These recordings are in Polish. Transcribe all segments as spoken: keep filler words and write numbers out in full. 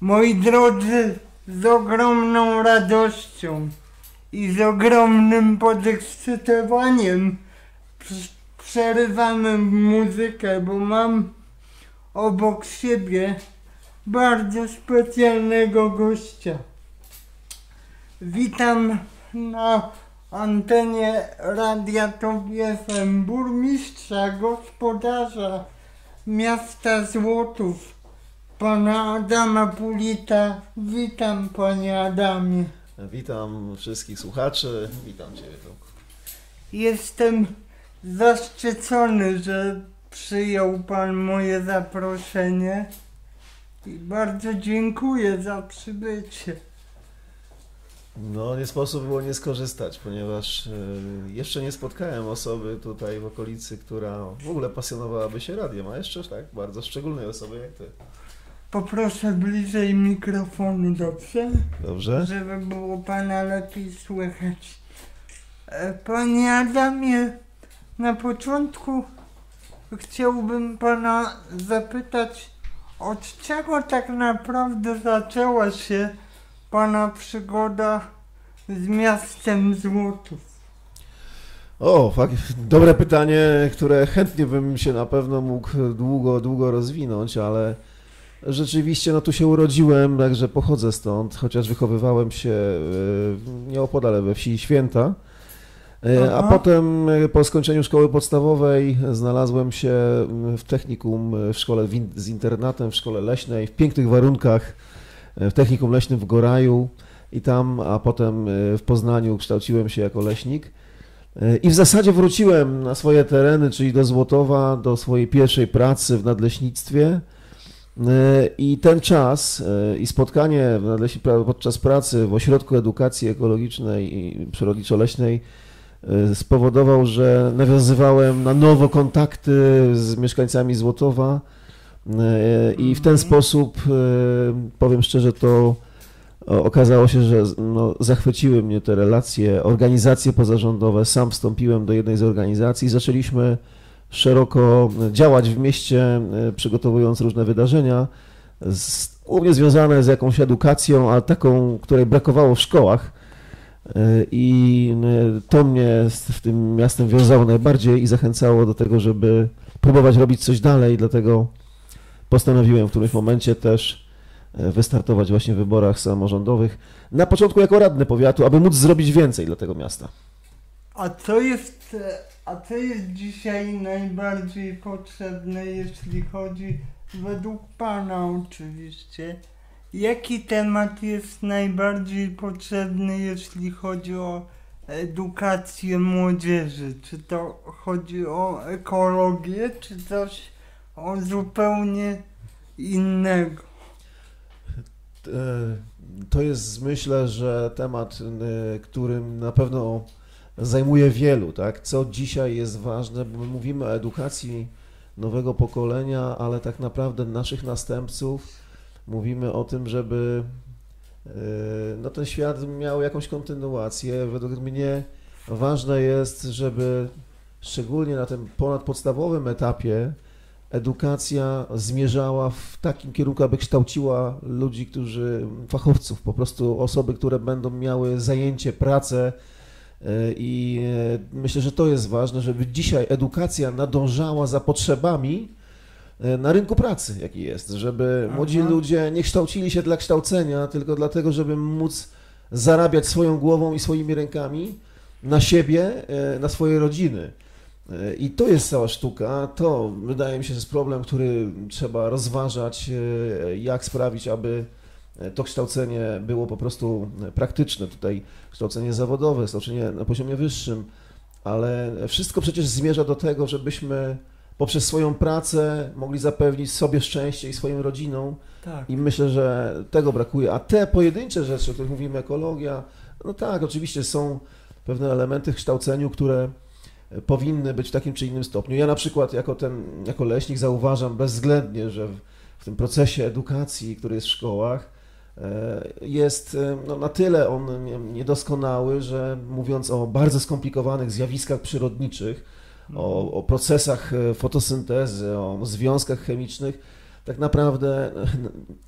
Moi drodzy, z ogromną radością i z ogromnym podekscytowaniem przerywamy muzykę, bo mam obok siebie bardzo specjalnego gościa. Witam na antenie Radia Top F M burmistrza, gospodarza miasta Złotów, pana Adama Pulita. Witam, panie Adamie. Witam wszystkich słuchaczy, witam cię. Jestem zaszczycony, że przyjął pan moje zaproszenie i bardzo dziękuję za przybycie. No, nie sposób było nie skorzystać, ponieważ jeszcze nie spotkałem osoby tutaj w okolicy, która w ogóle pasjonowałaby się radiem, a jeszcze tak bardzo szczególnej osoby jak ty. Poproszę bliżej mikrofonu, dobrze? Dobrze. Żeby było pana lepiej słychać. Panie Adamie, na początku chciałbym pana zapytać, od czego tak naprawdę zaczęła się pana przygoda z miastem Złotów? O, fakt, dobre pytanie, które chętnie bym się na pewno mógł długo, długo rozwinąć, ale rzeczywiście no tu się urodziłem, także pochodzę stąd, chociaż wychowywałem się nieopodal we wsi Święta. Aha. A potem po skończeniu szkoły podstawowej znalazłem się w technikum, w szkole z internatem, w szkole leśnej, w pięknych warunkach, w technikum leśnym w Goraju i tam, a potem w Poznaniu kształciłem się jako leśnik. I w zasadzie wróciłem na swoje tereny, czyli do Złotowa, do swojej pierwszej pracy w nadleśnictwie. I ten czas i spotkanie podczas pracy w Ośrodku Edukacji Ekologicznej i Przyrodniczo-Leśnej spowodował, że nawiązywałem na nowo kontakty z mieszkańcami Złotowa i w ten sposób, powiem szczerze, to okazało się, że no, zachwyciły mnie te relacje, organizacje pozarządowe. Sam wstąpiłem do jednej z organizacji i zaczęliśmy szeroko działać w mieście, przygotowując różne wydarzenia, z, u mnie związane z jakąś edukacją, ale taką, której brakowało w szkołach. I to mnie z tym miastem wiązało najbardziej i zachęcało do tego, żeby próbować robić coś dalej, dlatego postanowiłem w którymś momencie też wystartować właśnie w wyborach samorządowych, na początku jako radny powiatu, aby móc zrobić więcej dla tego miasta. A co jest, a co jest dzisiaj najbardziej potrzebne, jeśli chodzi, według pana oczywiście, jaki temat jest najbardziej potrzebny, jeśli chodzi o edukację młodzieży? Czy to chodzi o ekologię, czy coś o zupełnie innego? To jest, myślę, że temat, którym na pewno zajmuje wielu, tak? Co dzisiaj jest ważne, bo my mówimy o edukacji nowego pokolenia, ale tak naprawdę naszych następców. Mówimy o tym, żeby no, ten świat miał jakąś kontynuację. Według mnie ważne jest, żeby szczególnie na tym ponadpodstawowym etapie edukacja zmierzała w takim kierunku, aby kształciła ludzi, którzy, fachowców, po prostu osoby, które będą miały zajęcie, pracę i myślę, że to jest ważne, żeby dzisiaj edukacja nadążała za potrzebami na rynku pracy, jaki jest, żeby Aha. młodzi ludzie nie kształcili się dla kształcenia, tylko dlatego, żeby móc zarabiać swoją głową i swoimi rękami na siebie, na swoje rodziny. I to jest cała sztuka, to wydaje mi się, że jest problem, który trzeba rozważać, jak sprawić, aby to kształcenie było po prostu praktyczne, tutaj kształcenie zawodowe, kształcenie na poziomie wyższym, ale wszystko przecież zmierza do tego, żebyśmy poprzez swoją pracę mogli zapewnić sobie szczęście i swoim rodzinom. Tak. I myślę, że tego brakuje. A te pojedyncze rzeczy, o których mówimy, ekologia, no tak, oczywiście są pewne elementy w kształceniu, które powinny być w takim czy innym stopniu. Ja na przykład jako ten, jako leśnik zauważam bezwzględnie, że w, w tym procesie edukacji, który jest w szkołach, jest no, na tyle on niedoskonały, że mówiąc o bardzo skomplikowanych zjawiskach przyrodniczych, o, o procesach fotosyntezy, o związkach chemicznych, tak naprawdę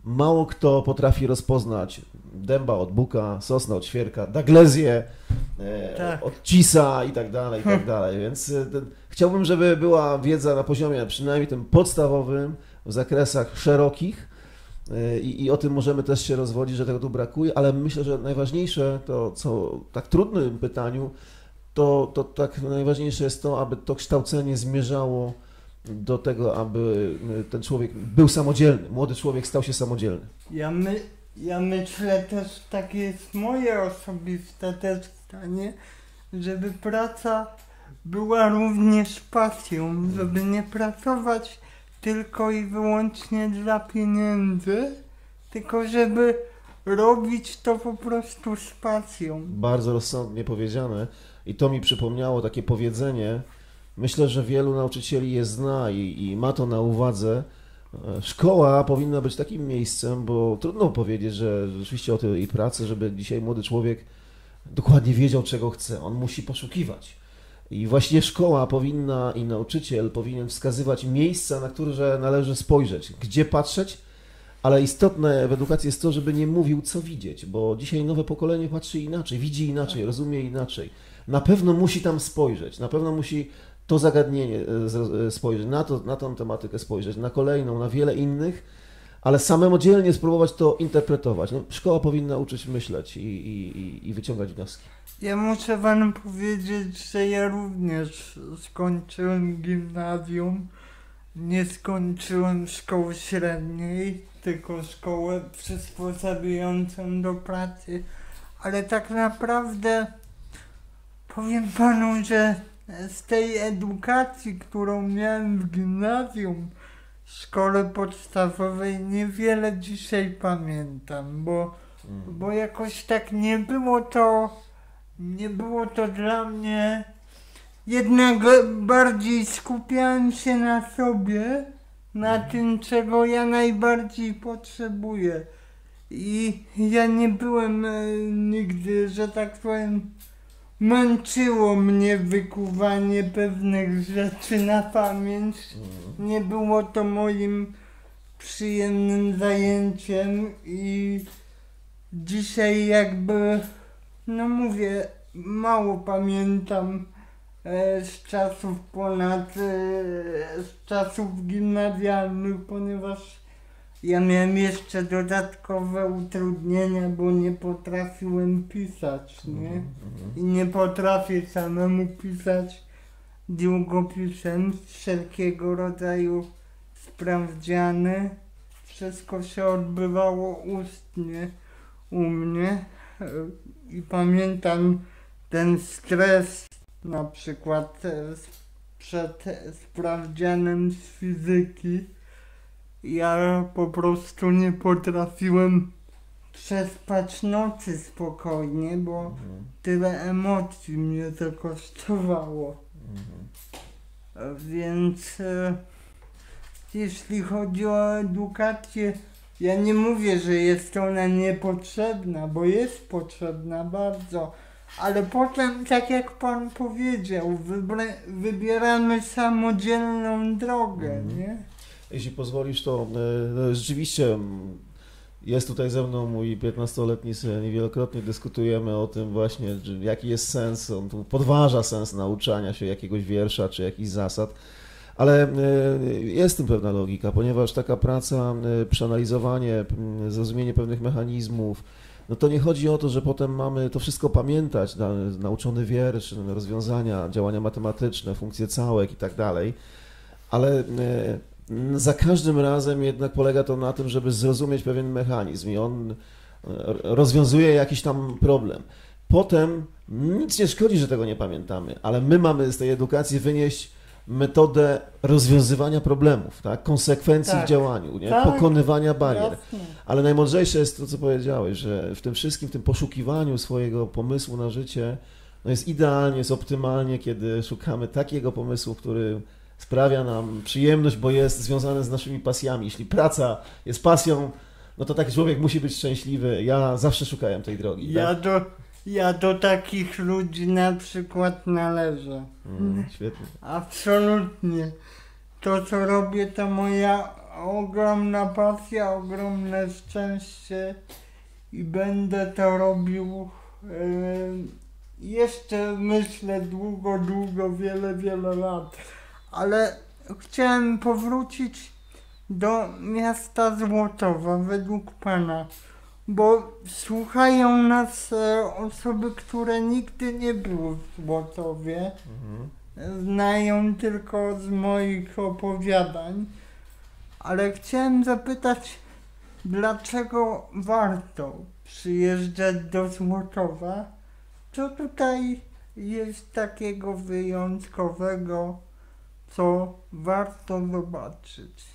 mało kto potrafi rozpoznać dęba od buka, sosnę od świerka, daglezję e, Tak. od cisa i tak dalej, i tak dalej. Więc e, ten, chciałbym, żeby była wiedza na poziomie przynajmniej tym podstawowym, w zakresach szerokich e, i, i o tym możemy też się rozwodzić, że tego tu brakuje, ale myślę, że najważniejsze to, co w tak trudnym pytaniu, to, to tak najważniejsze jest to, aby to kształcenie zmierzało do tego, aby ten człowiek był samodzielny, młody człowiek stał się samodzielny. Ja, my, ja myślę też, takie jest moje osobiste też zdanie, żeby praca była również pasją, żeby nie pracować tylko i wyłącznie dla pieniędzy, tylko żeby robić to po prostu z pasją. Bardzo rozsądnie powiedziane i to mi przypomniało takie powiedzenie, myślę, że wielu nauczycieli je zna i, i ma to na uwadze. Szkoła powinna być takim miejscem, bo trudno powiedzieć, że rzeczywiście o tej pracy, żeby dzisiaj młody człowiek dokładnie wiedział, czego chce. On musi poszukiwać. I właśnie szkoła powinna i nauczyciel powinien wskazywać miejsca, na które należy spojrzeć, gdzie patrzeć, ale istotne w edukacji jest to, żeby nie mówił, co widzieć, bo dzisiaj nowe pokolenie patrzy inaczej, widzi inaczej, rozumie inaczej. Na pewno musi tam spojrzeć, na pewno musi to zagadnienie spojrzeć, na, to, na tą tematykę spojrzeć, na kolejną, na wiele innych, ale samodzielnie spróbować to interpretować. No, szkoła powinna uczyć myśleć i, i, i wyciągać wnioski. Ja muszę wam powiedzieć, że ja również skończyłem gimnazjum, nie skończyłem szkoły średniej, tylko szkołę przysposabiającą do pracy, ale tak naprawdę powiem panu, że z tej edukacji, którą miałem w gimnazjum, w szkole podstawowej, niewiele dzisiaj pamiętam, bo, mm. bo jakoś tak nie było to, nie było to dla mnie, jednak bardziej skupiałem się na sobie, na mm. tym, czego ja najbardziej potrzebuję. I ja nie byłem e, nigdy, że tak powiem, męczyło mnie wykuwanie pewnych rzeczy na pamięć. Mm. Nie było to moim przyjemnym zajęciem i dzisiaj jakby, no mówię, mało pamiętam e, z czasów ponad, e, z czasów gimnazjalnych, ponieważ ja miałem jeszcze dodatkowe utrudnienia, bo nie potrafiłem pisać, nie? Mm, mm. I nie potrafię samemu pisać długopisem, wszelkiego rodzaju sprawdziany. Wszystko się odbywało ustnie u mnie i pamiętam ten stres, na przykład przed sprawdzianem z fizyki. Ja po prostu nie potrafiłem przespać nocy spokojnie, bo mhm. tyle emocji mnie to kosztowało. Mhm. Więc e, jeśli chodzi o edukację, ja nie mówię, że jest ona niepotrzebna, bo jest potrzebna bardzo, ale potem, tak jak pan powiedział, wybieramy samodzielną drogę, mhm. nie? Jeśli pozwolisz, to e, rzeczywiście jest tutaj ze mną mój piętnastoletni syn i wielokrotnie dyskutujemy o tym właśnie, jaki jest sens, on tu podważa sens nauczania się jakiegoś wiersza czy jakichś zasad, ale e, jest w tym pewna logika, ponieważ taka praca, e, przeanalizowanie, zrozumienie pewnych mechanizmów, no to nie chodzi o to, że potem mamy to wszystko pamiętać, na, nauczony wiersz, rozwiązania, działania matematyczne, funkcje całek i tak dalej, ale e, za każdym razem jednak polega to na tym, żeby zrozumieć pewien mechanizm i on rozwiązuje jakiś tam problem. Potem nic nie szkodzi, że tego nie pamiętamy, ale my mamy z tej edukacji wynieść metodę rozwiązywania problemów, tak? Konsekwencji tak. w działaniu, nie? Tak. Pokonywania barier. Jasne. Ale najmądrzejsze jest to, co powiedziałeś, że w tym wszystkim, w tym poszukiwaniu swojego pomysłu na życie, no jest idealnie, jest optymalnie, kiedy szukamy takiego pomysłu, który sprawia nam przyjemność, bo jest związane z naszymi pasjami. Jeśli praca jest pasją, no to taki człowiek musi być szczęśliwy. Ja zawsze szukałem tej drogi. Ja, tak? do, ja do takich ludzi na przykład należę. Mm, świetnie. Absolutnie. To, co robię, to moja ogromna pasja, ogromne szczęście i będę to robił yy, jeszcze myślę długo, długo, wiele, wiele lat. Ale chciałem powrócić do miasta Złotowa według Pana, bo słuchają nas e, osoby, które nigdy nie były w Złotowie, mhm. znają tylko z moich opowiadań, ale chciałem zapytać, dlaczego warto przyjeżdżać do Złotowa? Co tutaj jest takiego wyjątkowego, co warto zobaczyć?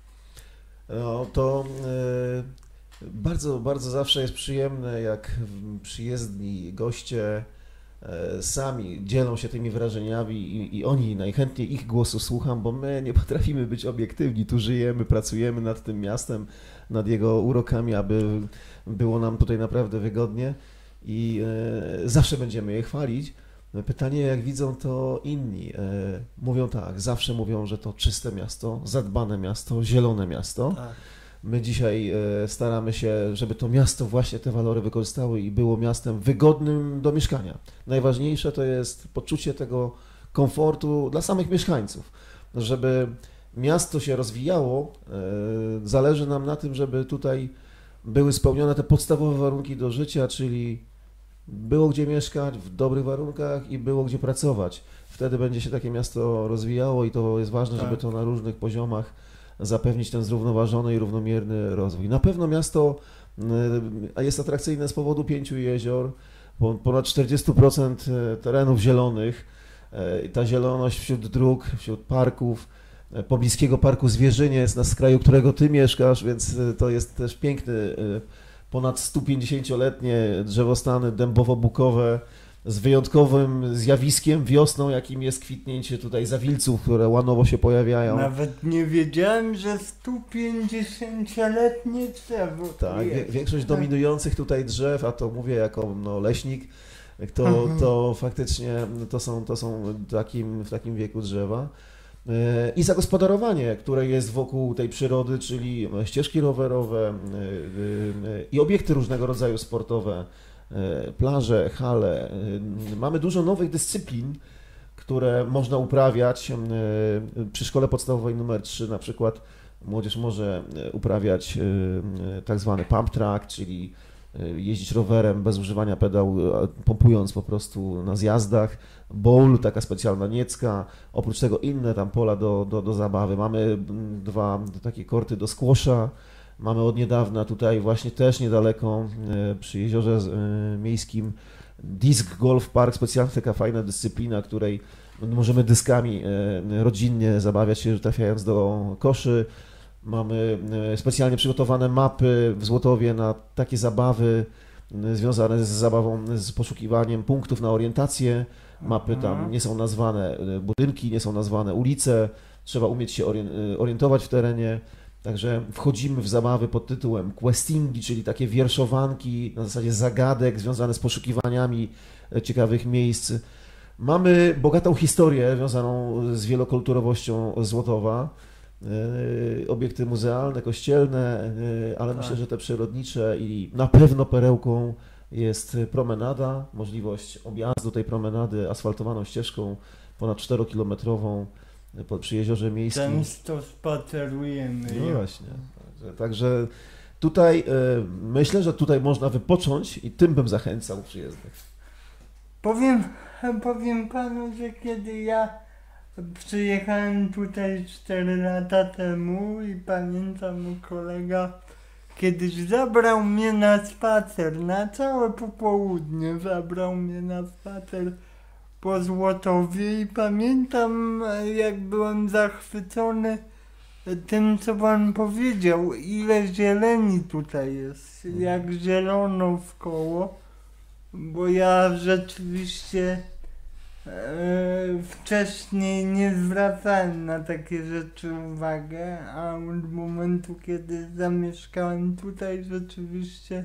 No to y, bardzo, bardzo zawsze jest przyjemne, jak przyjezdni goście y, sami dzielą się tymi wrażeniami i, i oni, najchętniej ich głosu słucham, bo my nie potrafimy być obiektywni, tu żyjemy, pracujemy nad tym miastem, nad jego urokami, aby było nam tutaj naprawdę wygodnie i y, zawsze będziemy je chwalić. Pytanie, jak widzą to inni. Mówią tak, zawsze mówią, że to czyste miasto, zadbane miasto, zielone miasto. Tak. My dzisiaj staramy się, żeby to miasto właśnie te walory wykorzystało i było miastem wygodnym do mieszkania. Najważniejsze to jest poczucie tego komfortu dla samych mieszkańców. Żeby miasto się rozwijało, zależy nam na tym, żeby tutaj były spełnione te podstawowe warunki do życia, czyli było gdzie mieszkać, w dobrych warunkach i było gdzie pracować. Wtedy będzie się takie miasto rozwijało i to jest ważne, tak. żeby to na różnych poziomach zapewnić ten zrównoważony i równomierny rozwój. Na pewno miasto jest atrakcyjne z powodu pięciu jezior, ponad czterdzieści procent terenów zielonych, ta zieloność wśród dróg, wśród parków, pobliskiego parku Zwierzyniec, na skraju którego ty mieszkasz, więc to jest też piękny ponad sto pięćdziesięcioletnie drzewostany dębowo-bukowe z wyjątkowym zjawiskiem wiosną, jakim jest kwitnięcie tutaj zawilców, które łanowo się pojawiają. Nawet nie wiedziałem, że sto pięćdziesięcioletnie drzewo. Tak, wie, większość dominujących tutaj drzew, a to mówię jako no, leśnik, to, to faktycznie to są, to są takim, w takim wieku drzewa. I zagospodarowanie, które jest wokół tej przyrody, czyli ścieżki rowerowe i obiekty różnego rodzaju sportowe, plaże, hale. Mamy dużo nowych dyscyplin, które można uprawiać. Przy szkole podstawowej numer trzy na przykład młodzież może uprawiać tak zwany pump track, czyli jeździć rowerem bez używania pedału, pompując po prostu na zjazdach. Bowl, taka specjalna niecka, oprócz tego inne tam pola do, do, do zabawy. Mamy dwa takie korty do squasha, mamy od niedawna tutaj właśnie też niedaleko przy jeziorze miejskim disc golf park, specjalna taka fajna dyscyplina, której możemy dyskami rodzinnie zabawiać się, trafiając do koszy. Mamy specjalnie przygotowane mapy w Złotowie na takie zabawy związane z zabawą, z poszukiwaniem punktów na orientację. Mapy tam nie są nazwane budynki, nie są nazwane ulice, trzeba umieć się orientować w terenie. Także wchodzimy w zabawy pod tytułem questingi, czyli takie wierszowanki na zasadzie zagadek związane z poszukiwaniami ciekawych miejsc. Mamy bogatą historię związaną z wielokulturowością Złotowa. Obiekty muzealne, kościelne, ale tak. myślę, że te przyrodnicze i na pewno perełką jest promenada, możliwość objazdu tej promenady asfaltowaną ścieżką ponad czterokilometrową przy jeziorze miejskim. Często spacerujemy. No właśnie. Także, także tutaj myślę, że tutaj można wypocząć i tym bym zachęcał przyjezdnych. Powiem, powiem panu, że kiedy ja przyjechałem tutaj cztery lata temu i pamiętam, mój kolega kiedyś zabrał mnie na spacer, na całe popołudnie zabrał mnie na spacer po Złotowie i pamiętam, jak byłem zachwycony tym, co pan powiedział, ile zieleni tutaj jest, jak zielono wkoło, bo ja rzeczywiście e, wcześniej nie zwracałem na takie rzeczy uwagę, a od momentu, kiedy zamieszkałem tutaj, rzeczywiście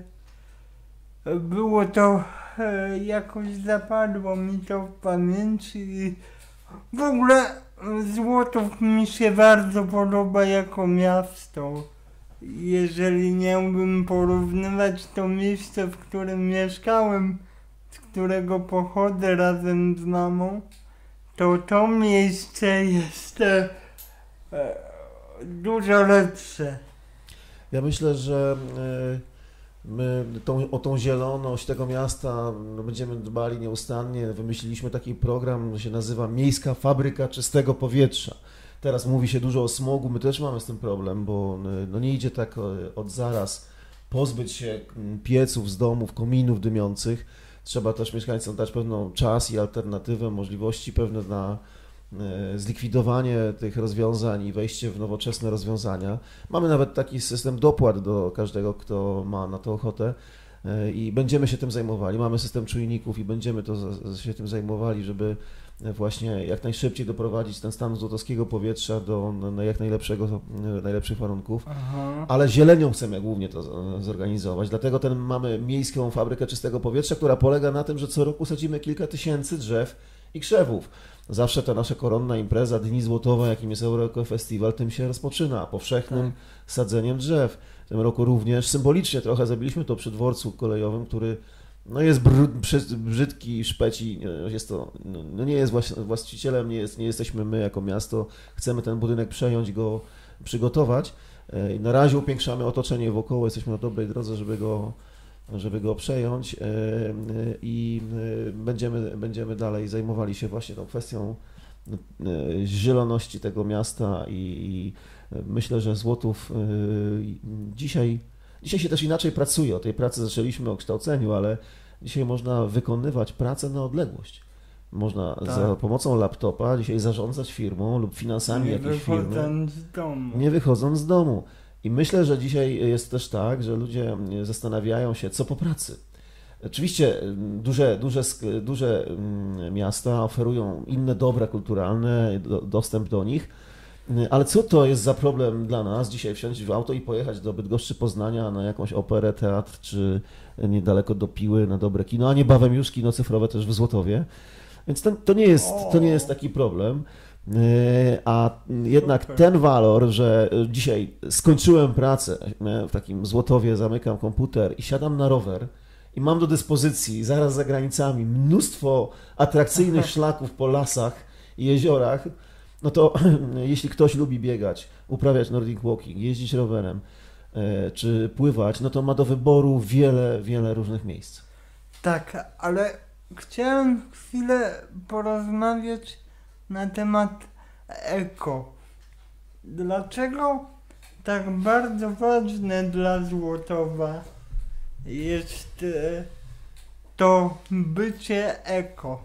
było to, e, jakoś zapadło mi to w pamięci i w ogóle Złotów mi się bardzo podoba jako miasto. Jeżeli miałbym porównywać to miejsce, w którym mieszkałem, z którego pochodzę razem z mamą, to to miejsce jest e, e, dużo lepsze. Ja myślę, że e, my tą, o tą zieloność tego miasta no, będziemy dbali nieustannie. Wymyśliliśmy taki program, który się nazywa Miejska Fabryka Czystego Powietrza. Teraz mówi się dużo o smogu, my też mamy z tym problem, bo no, nie idzie tak od zaraz pozbyć się pieców z domów, kominów dymiących. Trzeba też mieszkańcom dać pewną czas i alternatywę, możliwości pewne na zlikwidowanie tych rozwiązań i wejście w nowoczesne rozwiązania. Mamy nawet taki system dopłat do każdego, kto ma na to ochotę i będziemy się tym zajmowali. Mamy system czujników i będziemy to się tym zajmowali, żeby właśnie jak najszybciej doprowadzić ten stan złotowskiego powietrza do jak najlepszego, najlepszych warunków. Aha. Ale zielenią chcemy głównie to zorganizować, dlatego ten mamy Miejską Fabrykę Czystego Powietrza, która polega na tym, że co roku sadzimy kilka tysięcy drzew i krzewów. Zawsze ta nasza koronna impreza Dni Złotowa, jakim jest Euro Festival, tym się rozpoczyna, powszechnym tak. sadzeniem drzew. W tym roku również symbolicznie trochę zrobiliśmy to przy dworcu kolejowym, który no jest brud, brzydki, szpeci, jest to, no nie jest właścicielem, nie, jest, nie jesteśmy my jako miasto, chcemy ten budynek przejąć, go przygotować. Na razie upiększamy otoczenie wokoło, jesteśmy na dobrej drodze, żeby go, żeby go przejąć i będziemy, będziemy dalej zajmowali się właśnie tą kwestią zieloności tego miasta i, i myślę, że Złotów dzisiaj Dzisiaj się też inaczej pracuje, o tej pracy zaczęliśmy o kształceniu, ale dzisiaj można wykonywać pracę na odległość. Można tak. za pomocą laptopa dzisiaj zarządzać firmą lub finansami nie jakiejś firmy. Nie wychodząc z domu. Nie wychodząc z domu. I myślę, że dzisiaj jest też tak, że ludzie zastanawiają się, co po pracy. Oczywiście duże, duże, duże miasta oferują inne dobra kulturalne, dostęp do nich, ale co to jest za problem dla nas dzisiaj wsiąść w auto i pojechać do Bydgoszczy, Poznania na jakąś operę, teatr, czy niedaleko do Piły na dobre kino, a niebawem już kino cyfrowe też w Złotowie. Więc to, to, nie, jest, to nie jest taki problem. A jednak ten walor, że dzisiaj skończyłem pracę w takim Złotowie, zamykam komputer i siadam na rower i mam do dyspozycji zaraz za granicami mnóstwo atrakcyjnych szlaków po lasach i jeziorach, no to jeśli ktoś lubi biegać, uprawiać nordic walking, jeździć rowerem czy pływać, no to ma do wyboru wiele, wiele różnych miejsc. Tak, ale chciałem chwilę porozmawiać na temat eko. Dlaczego tak bardzo ważne dla Złotowa jest to bycie eko?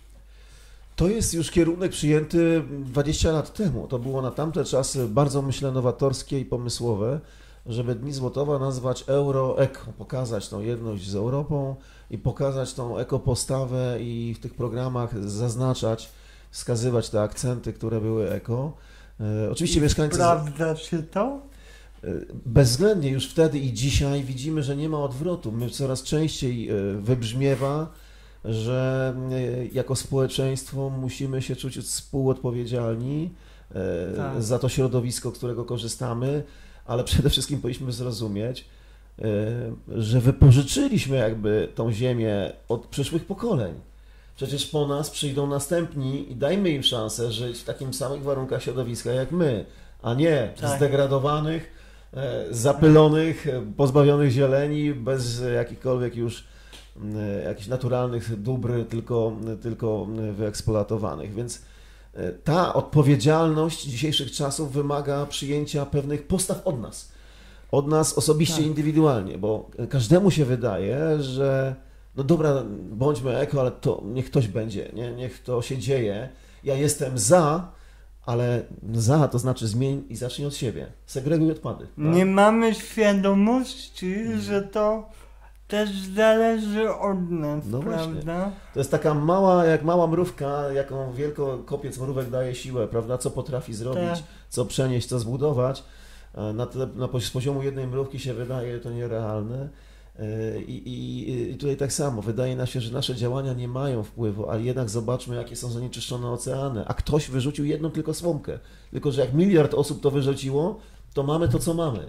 To jest już kierunek przyjęty dwadzieścia lat temu. To było na tamte czasy bardzo, myślę, nowatorskie i pomysłowe, żeby Dni Złotowa nazwać Euro-Eko, pokazać tą jedność z Europą i pokazać tą ekopostawę i w tych programach zaznaczać, wskazywać te akcenty, które były eko. E, oczywiście I mieszkańcy... Sprawdza się to? Bezwzględnie już wtedy i dzisiaj widzimy, że nie ma odwrotu. My coraz częściej wybrzmiewa, że jako społeczeństwo musimy się czuć współodpowiedzialni tak. za to środowisko, którego korzystamy, ale przede wszystkim powinniśmy zrozumieć, że wypożyczyliśmy jakby tą ziemię od przyszłych pokoleń. Przecież po nas przyjdą następni i dajmy im szansę żyć w takich samych warunkach środowiska jak my, a nie tak. zdegradowanych, zapylonych, pozbawionych zieleni, bez jakichkolwiek już jakichś naturalnych dóbr, tylko, tylko wyeksploatowanych. Więc ta odpowiedzialność dzisiejszych czasów wymaga przyjęcia pewnych postaw od nas. Od nas osobiście, tak. indywidualnie, bo każdemu się wydaje, że no dobra, bądźmy eko, ale to niech ktoś będzie, nie? Niech to się dzieje. Ja jestem za, ale za to znaczy zmień i zacznij od siebie. Segreguj odpady. Tak? Nie mamy świadomości, hmm. że to też zależy od nas, no prawda? Właśnie. To jest taka mała, jak mała mrówka, jaką wielkokopiec mrówek daje siłę, prawda? Co potrafi zrobić, tak. co przenieść, co zbudować. Na, tle, na z poziomu jednej mrówki się wydaje to nierealne. I, i, I tutaj tak samo, wydaje nam się, że nasze działania nie mają wpływu, ale jednak zobaczmy, jakie są zanieczyszczone oceany, a ktoś wyrzucił jedną tylko słomkę, tylko że jak miliard osób to wyrzuciło, to mamy to, co mamy.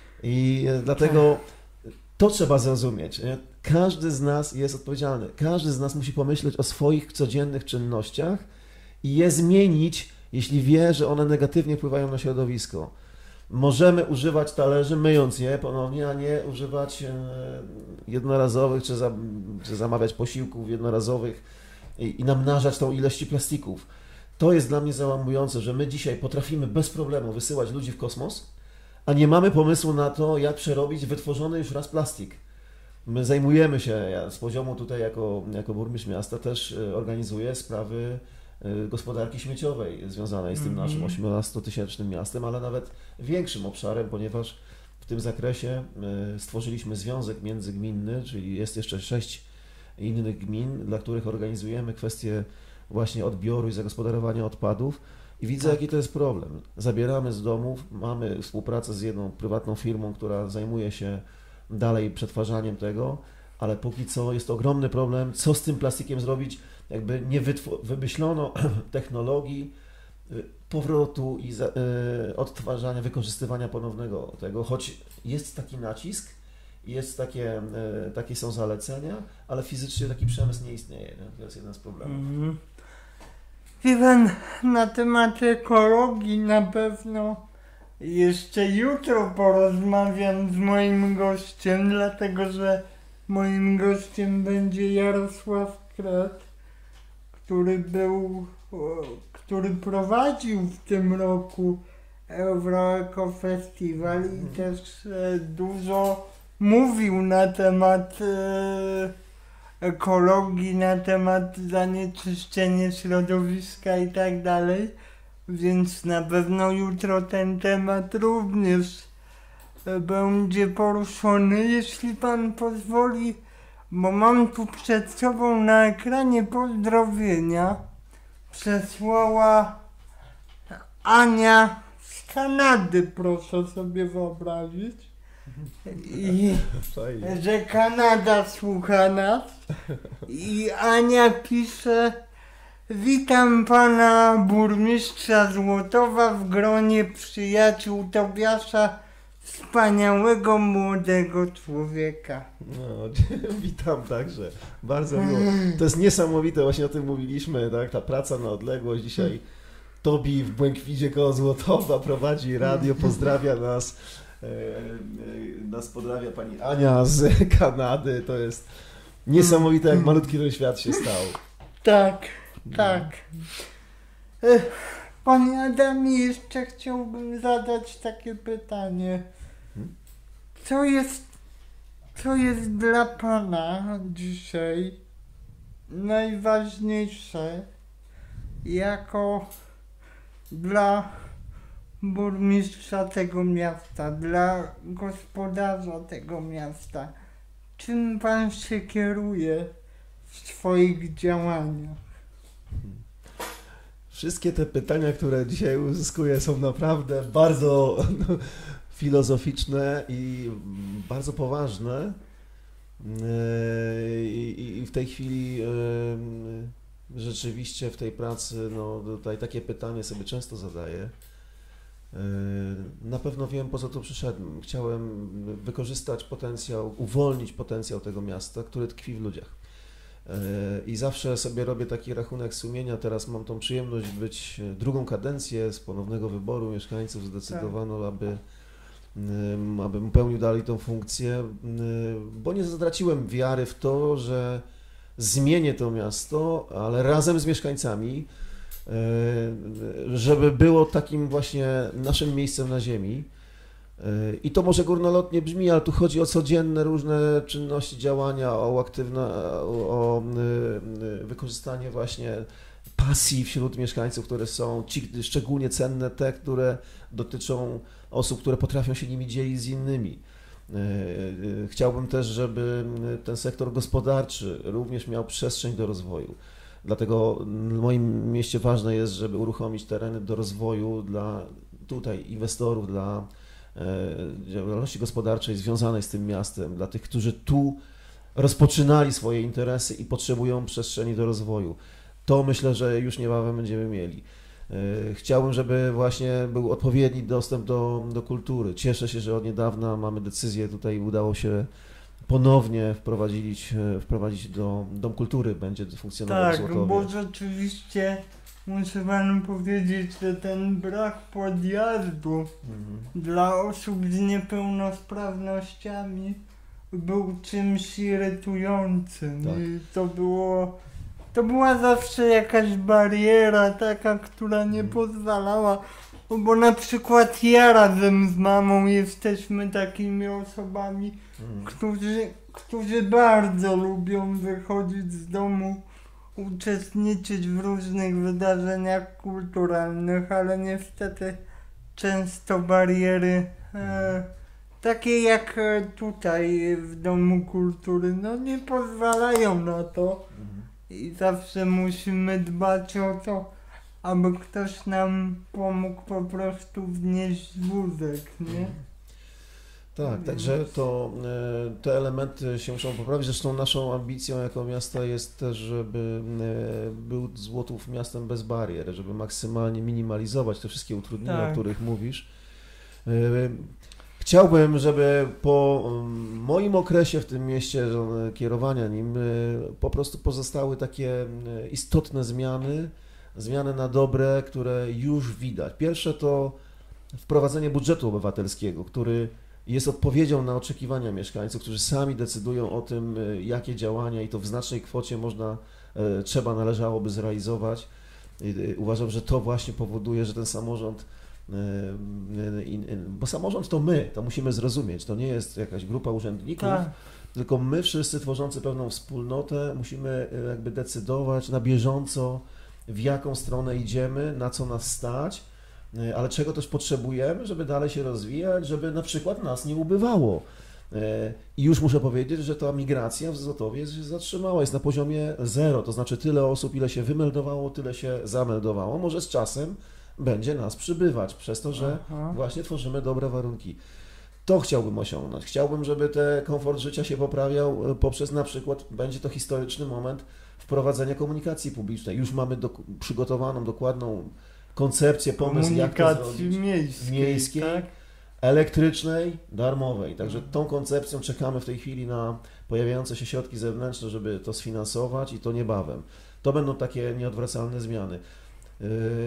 I dlatego to trzeba zrozumieć. Nie? Każdy z nas jest odpowiedzialny, każdy z nas musi pomyśleć o swoich codziennych czynnościach i je zmienić, jeśli wie, że one negatywnie wpływają na środowisko. Możemy używać talerzy, myjąc je ponownie, a nie używać jednorazowych, czy, za, czy zamawiać posiłków jednorazowych i, i namnażać tą ilość plastików. To jest dla mnie załamujące, że my dzisiaj potrafimy bez problemu wysyłać ludzi w kosmos, a nie mamy pomysłu na to, jak przerobić wytworzony już raz plastik. My zajmujemy się, ja z poziomu tutaj jako, jako burmistrz miasta też organizuję sprawy gospodarki śmieciowej związanej z tym naszym osiemnastotysięcznym miastem, ale nawet większym obszarem, ponieważ w tym zakresie stworzyliśmy związek międzygminny, czyli jest jeszcze sześć innych gmin, dla których organizujemy kwestie właśnie odbioru i zagospodarowania odpadów i widzę, jaki to jest problem. Zabieramy z domów, mamy współpracę z jedną prywatną firmą, która zajmuje się dalej przetwarzaniem tego, ale póki co jest to ogromny problem, co z tym plastikiem zrobić. Jakby nie wymyślono technologii powrotu i za, y, odtwarzania, wykorzystywania ponownego tego, choć jest taki nacisk, jest takie, y, takie są zalecenia, ale fizycznie taki przemysł nie istnieje. Nie? To jest jeden z problemów. Mm. Wie pan, na temat ekologii na pewno jeszcze jutro porozmawiam z moim gościem, dlatego że moim gościem będzie Jarosław Kret, który był, który prowadził w tym roku Euroeco Festiwal i też dużo mówił na temat ekologii, na temat zanieczyszczenia środowiska i tak dalej, więc na pewno jutro ten temat również będzie poruszony, jeśli pan pozwoli. Bo mam tu przed sobą na ekranie pozdrowienia. Przesłała Ania z Kanady, proszę sobie wyobrazić. I że Kanada słucha nas. I Ania pisze: witam pana burmistrza Złotowa w gronie przyjaciół Tobiasza, wspaniałego młodego człowieka. No, witam także. Bardzo miło. To jest niesamowite, właśnie o tym mówiliśmy, tak? Ta praca na odległość. Dzisiaj Tobi w Błękwidzie koło Złotowa prowadzi radio, pozdrawia nas. E, e, nas pozdrawia pani Ania z Kanady. To jest niesamowite, jak malutki ten świat się stał. Tak, tak. Panie Adamie, jeszcze chciałbym zadać takie pytanie. Co jest, co jest dla pana dzisiaj najważniejsze jako dla burmistrza tego miasta, dla gospodarza tego miasta? Czym pan się kieruje w swoich działaniach? Wszystkie te pytania, które dzisiaj uzyskuję, są naprawdę bardzo no, filozoficzne i bardzo poważne. I, i w tej chwili rzeczywiście w tej pracy, no tutaj takie pytanie sobie często zadaję. Na pewno wiem, po co tu przyszedłem. Chciałem wykorzystać potencjał, uwolnić potencjał tego miasta, który tkwi w ludziach. I zawsze sobie robię taki rachunek sumienia. Teraz mam tą przyjemność być drugą kadencję, z ponownego wyboru mieszkańców zdecydowano, aby, abym pełnił dalej tą funkcję, bo nie zatraciłem wiary w to, że zmienię to miasto, ale razem z mieszkańcami, żeby było takim właśnie naszym miejscem na ziemi. I to może górnolotnie brzmi, ale tu chodzi o codzienne różne czynności, działania, o aktywne, o wykorzystanie właśnie pasji wśród mieszkańców, które są ci, szczególnie cenne te, które dotyczą osób, które potrafią się nimi dzielić z innymi. Chciałbym też, żeby ten sektor gospodarczy również miał przestrzeń do rozwoju. Dlatego w moim mieście ważne jest, żeby uruchomić tereny do rozwoju dla tutaj inwestorów, dla działalności gospodarczej związanej z tym miastem, dla tych, którzy tu rozpoczynali swoje interesy i potrzebują przestrzeni do rozwoju. To myślę, że już niebawem będziemy mieli. Chciałbym, żeby właśnie był odpowiedni dostęp do, do kultury. Cieszę się, że od niedawna mamy decyzję, tutaj udało się ponownie wprowadzić, wprowadzić do Dom Kultury, będzie funkcjonował w Tak, Złotowie. bo rzeczywiście muszę panu powiedzieć, że ten brak podjazdu Mhm. dla osób z niepełnosprawnościami był czymś irytującym. Tak. I to było, to była zawsze jakaś bariera taka, która nie pozwalała, bo na przykład ja razem z mamą jesteśmy takimi osobami, Mhm. którzy, którzy bardzo lubią wychodzić z domu, uczestniczyć w różnych wydarzeniach kulturalnych, ale niestety często bariery e, takie jak e, tutaj w Domu Kultury, no nie pozwalają na to Mhm. i zawsze musimy dbać o to, aby ktoś nam pomógł po prostu wnieść wózek, nie? Tak, także to, e, te elementy się muszą poprawić. Zresztą naszą ambicją jako miasta jest też, żeby e, był Złotów miastem bez barier, żeby maksymalnie minimalizować te wszystkie utrudnienia, Tak. o których mówisz. E, Chciałbym, żeby po mm, moim okresie w tym mieście że, kierowania nim e, po prostu pozostały takie e, istotne zmiany, zmiany na dobre, które już widać. Pierwsze to wprowadzenie budżetu obywatelskiego, który jest odpowiedzią na oczekiwania mieszkańców, którzy sami decydują o tym, e, jakie działania i to w znacznej kwocie można, e, trzeba, należałoby zrealizować. I, e, Uważam, że to właśnie powoduje, że ten samorząd, e, e, in- in- bo samorząd to my, to musimy zrozumieć, to nie jest jakaś grupa urzędników, Tak. tylko my wszyscy tworzący pewną wspólnotę musimy e, jakby decydować na bieżąco, w jaką stronę idziemy, na co nas stać, e, ale czego też potrzebujemy, żeby dalej się rozwijać, żeby na przykład nas nie ubywało. E, I już muszę powiedzieć, że ta migracja w Złotowie się zatrzymała, jest na poziomie zero, to znaczy tyle osób, ile się wymeldowało, tyle się zameldowało. Może z czasem będzie nas przybywać, przez to, że Aha. właśnie tworzymy dobre warunki. To chciałbym osiągnąć. Chciałbym, żeby ten komfort życia się poprawiał e, poprzez na przykład, będzie to historyczny moment wprowadzenia komunikacji publicznej. Już mamy dok- przygotowaną, dokładną koncepcję, pomysł, jak to Komunikacji zrobić. miejskiej, Miejskiej. tak? Elektrycznej, darmowej. Także tą koncepcją czekamy w tej chwili na pojawiające się środki zewnętrzne, żeby to sfinansować i to niebawem. To będą takie nieodwracalne zmiany. Yy,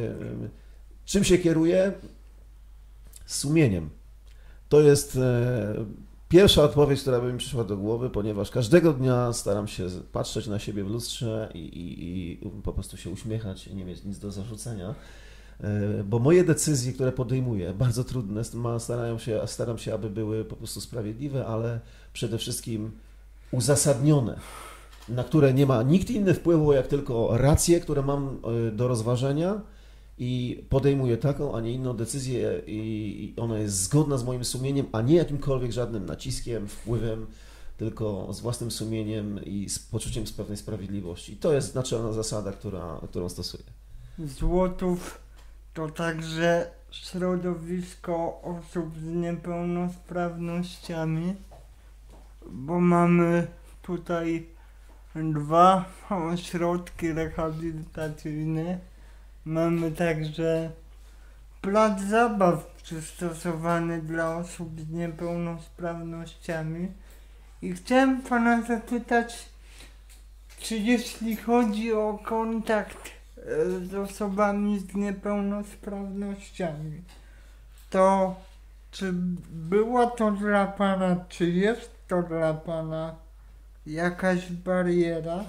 Czym się kieruję? Sumieniem. To jest e, pierwsza odpowiedź, która by mi przyszła do głowy, ponieważ każdego dnia staram się patrzeć na siebie w lustrze i, i, i po prostu się uśmiechać i nie mieć nic do zarzucenia. Bo moje decyzje, które podejmuję, bardzo trudne, ma- starają się, staram się, aby były po prostu sprawiedliwe, ale przede wszystkim uzasadnione, na które nie ma nikt inny wpływu, jak tylko racje, które mam e, do rozważenia i podejmuję taką, a nie inną decyzję i i ona jest zgodna z moim sumieniem, a nie jakimkolwiek żadnym naciskiem, wpływem, tylko z własnym sumieniem i z poczuciem z pewnej sprawiedliwości. I to jest naczelna zasada, która, którą stosuję. Złotów to także środowisko osób z niepełnosprawnościami, bo mamy tutaj dwa ośrodki rehabilitacyjne. Mamy także plac zabaw przystosowany dla osób z niepełnosprawnościami. I chciałem pana zapytać, czy jeśli chodzi o kontakt e, z osobami z niepełnosprawnościami, to czy była to dla pana, czy jest to dla pana jakaś bariera?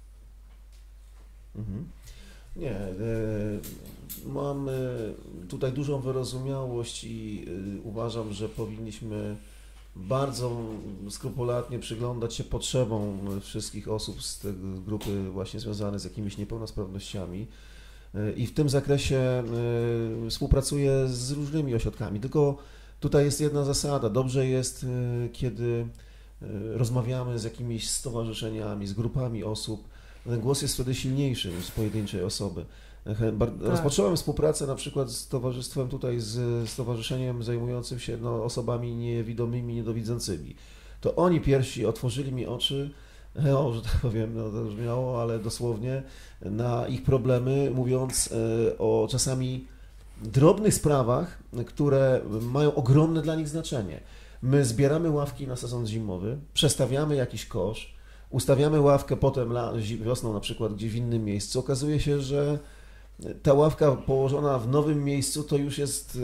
Mhm. Nie, e, mam e, tutaj dużą wyrozumiałość i e, uważam, że powinniśmy bardzo skrupulatnie przyglądać się potrzebom wszystkich osób z tej grupy właśnie związanych z jakimiś niepełnosprawnościami. E, I w tym zakresie e, współpracuję z różnymi ośrodkami, tylko tutaj jest jedna zasada. Dobrze jest, e, kiedy e, rozmawiamy z jakimiś stowarzyszeniami, z grupami osób. Ten głos jest wtedy silniejszy niż z pojedynczej osoby. Tak. Rozpocząłem współpracę na przykład z towarzystwem tutaj, z stowarzyszeniem zajmującym się no, osobami niewidomymi, niedowidzącymi. To oni pierwsi otworzyli mi oczy, no, że tak powiem, no to brzmiało, ale dosłownie, na ich problemy, mówiąc o czasami drobnych sprawach, które mają ogromne dla nich znaczenie. My zbieramy ławki na sezon zimowy, przestawiamy jakiś kosz, ustawiamy ławkę potem wiosną na przykład gdzieś w innym miejscu. Okazuje się, że ta ławka położona w nowym miejscu to już jest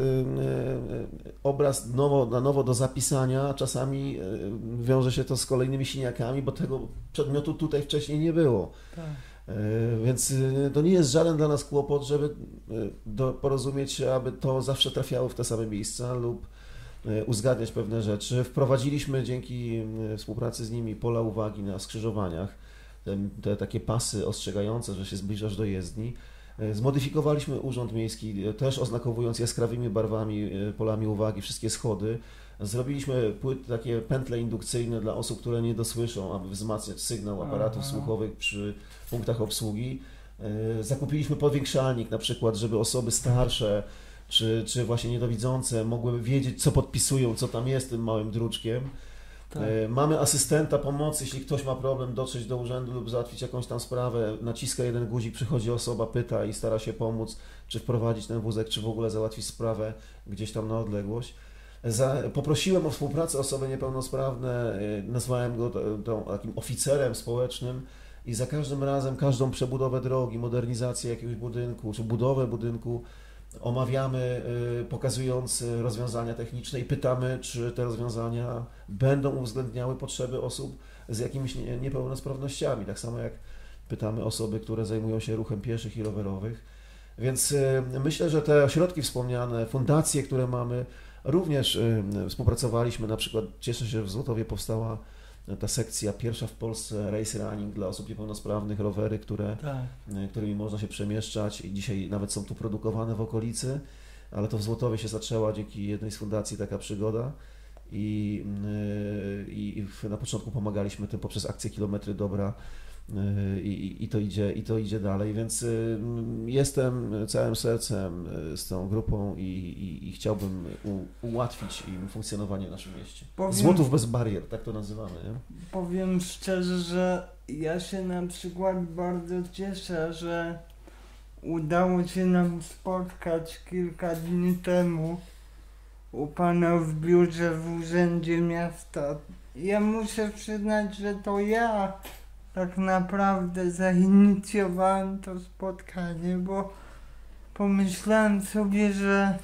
obraz nowo, na nowo do zapisania. Czasami wiąże się to z kolejnymi siniakami, bo tego przedmiotu tutaj wcześniej nie było. Tak. Więc to nie jest żaden dla nas kłopot, żeby do, porozumieć się, aby to zawsze trafiało w te same miejsca lub uzgadniać pewne rzeczy. Wprowadziliśmy dzięki współpracy z nimi pola uwagi na skrzyżowaniach, te, te takie pasy ostrzegające, że się zbliżasz do jezdni. Zmodyfikowaliśmy urząd miejski, też oznakowując jaskrawymi barwami, polami uwagi wszystkie schody. Zrobiliśmy płyt, takie pętle indukcyjne dla osób, które nie dosłyszą, aby wzmacniać sygnał aparatów Aha. słuchowych przy punktach obsługi. Zakupiliśmy powiększalnik na przykład, żeby osoby starsze czy, czy właśnie niedowidzące mogły wiedzieć, co podpisują, co tam jest tym małym druczkiem. Tak. Mamy asystenta pomocy, jeśli ktoś ma problem dotrzeć do urzędu lub załatwić jakąś tam sprawę, naciska jeden guzik, przychodzi osoba, pyta i stara się pomóc, czy wprowadzić ten wózek, czy w ogóle załatwić sprawę gdzieś tam na odległość. Za, poprosiłem o współpracę osoby niepełnosprawne, nazwałem go to, to, takim oficerem społecznym i za każdym razem, każdą przebudowę drogi, modernizację jakiegoś budynku, czy budowę budynku omawiamy, pokazując rozwiązania techniczne i pytamy, czy te rozwiązania będą uwzględniały potrzeby osób z jakimiś niepełnosprawnościami. Tak samo jak pytamy osoby, które zajmują się ruchem pieszych i rowerowych. Więc myślę, że te ośrodki wspomniane, fundacje, które mamy, również współpracowaliśmy. Na przykład cieszę się, że w Złotowie powstała ta sekcja pierwsza w Polsce Race Running dla osób niepełnosprawnych, rowery, które, tak. którymi można się przemieszczać i dzisiaj nawet są tu produkowane w okolicy, ale to w Złotowie się zaczęła dzięki jednej z fundacji taka przygoda i, i, i na początku pomagaliśmy tym poprzez akcję Kilometry Dobra i, i, to idzie, i to idzie dalej, więc jestem całym sercem z tą grupą i, i, i chciałbym u, ułatwić im funkcjonowanie w naszym mieście. Powiem, Złotów bez barier, tak to nazywamy. Nie? Powiem szczerze, że ja się na przykład bardzo cieszę, że udało się nam spotkać kilka dni temu u pana w biurze w Urzędzie Miasta. Ja muszę przyznać, że to ja tak naprawdę zainicjowałem to spotkanie, bo pomyślałem sobie, że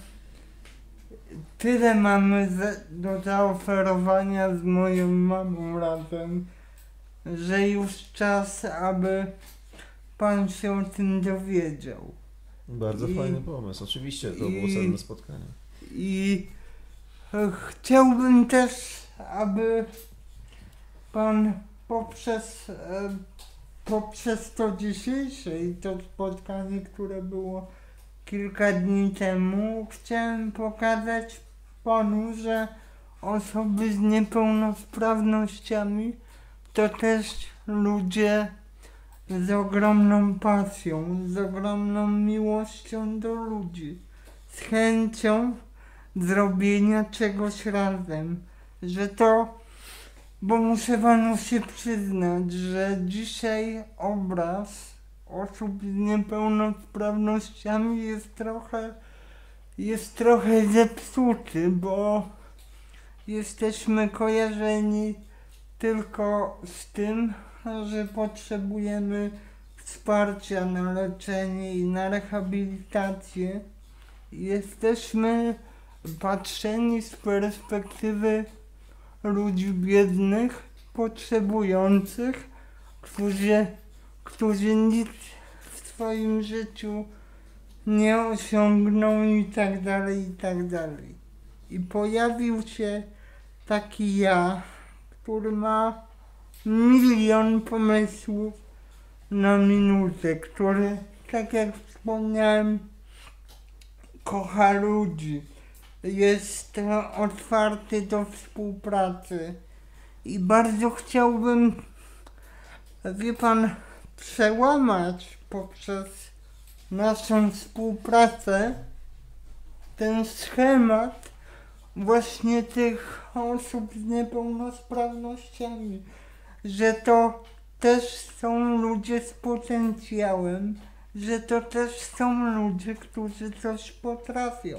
tyle mamy do zaoferowania z moją mamą razem, że już czas, aby pan się o tym dowiedział. Bardzo I, fajny pomysł, oczywiście to i, było cenne spotkanie. I chciałbym też, aby pan poprzez, poprzez to dzisiejsze i to spotkanie, które było kilka dni temu, chciałem pokazać panu, że osoby z niepełnosprawnościami to też ludzie z ogromną pasją, z ogromną miłością do ludzi, z chęcią zrobienia czegoś razem, że to, bo muszę panu się przyznać, że dzisiaj obraz osób z niepełnosprawnościami jest trochę, jest trochę zepsuty, bo jesteśmy kojarzeni tylko z tym, że potrzebujemy wsparcia na leczenie i na rehabilitację. Jesteśmy patrzeni z perspektywy ludzi biednych, potrzebujących, którzy, którzy nic w swoim życiu nie osiągną i tak dalej, i tak dalej. I pojawił się taki ja, który ma milion pomysłów na minutę, który, tak jak wspomniałem, kocha ludzi, jest otwarty do współpracy i bardzo chciałbym, wie pan, przełamać poprzez naszą współpracę, ten schemat właśnie tych osób z niepełnosprawnościami, że to też są ludzie z potencjałem, że to też są ludzie, którzy coś potrafią.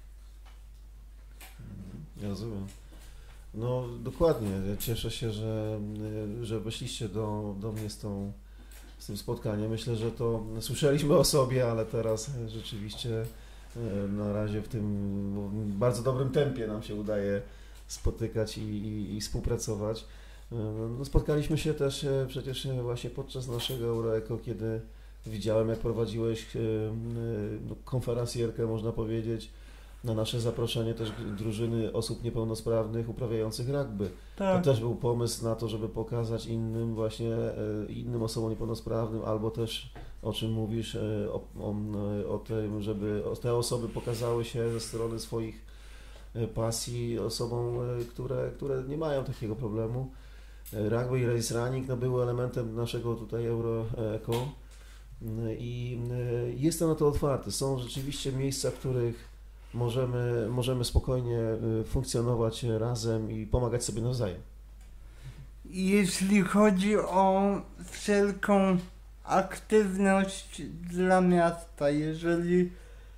Ja rozumiem. No dokładnie, cieszę się, że, że weszliście do, do mnie z, tą, z tym spotkaniem. Myślę, że to słyszeliśmy o sobie, ale teraz rzeczywiście na razie w tym bardzo dobrym tempie nam się udaje spotykać i, i, i współpracować. No, spotkaliśmy się też przecież właśnie podczas naszego Euroeco, kiedy widziałem, jak prowadziłeś no, konferencjerkę, można powiedzieć, na nasze zaproszenie też drużyny osób niepełnosprawnych uprawiających rugby. Tak. To też był pomysł na to, żeby pokazać innym właśnie, innym osobom niepełnosprawnym, albo też, o czym mówisz, o, o, o tym, żeby te osoby pokazały się ze strony swoich pasji osobom, które, które nie mają takiego problemu. Rugby i race running no, były elementem naszego tutaj Euroeco i jestem na to otwarty. Są rzeczywiście miejsca, w których Możemy, możemy spokojnie funkcjonować razem i pomagać sobie nawzajem. Jeśli chodzi o wszelką aktywność dla miasta, jeżeli,